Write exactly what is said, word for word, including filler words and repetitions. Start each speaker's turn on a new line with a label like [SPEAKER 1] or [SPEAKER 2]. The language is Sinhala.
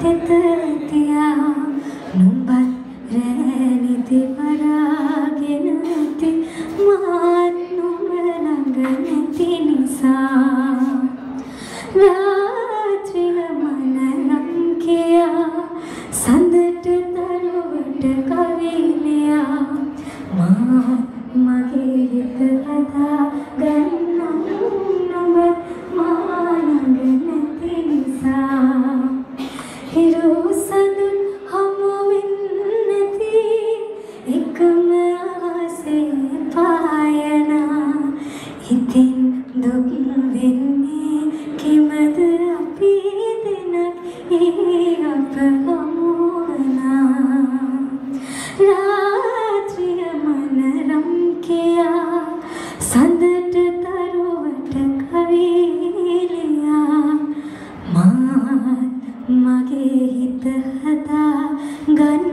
[SPEAKER 1] තෙතතියා නුඹත් රැනිති වරාගෙන ඇති මාත් නුඹ ළඟ නැති නිසා රාත්‍රිය මනරම් කියා සඳට දරුවට කවිලියා මා මගේ හිත හදා ගන්නම් නුඹ මා ළඟ නැති නිසා හිරු සඳුන් හමු වෙන්නේ නැති එකම ආසේ පායනා හිතින් දුක් වෙන්නේ කිමද අපි දෙනක් ඒ අප හමුවනා රාත්‍රිය මනරම් කියා සඳට දරුවට කවිලියා මාත් මගේ හිත හදා ගන්න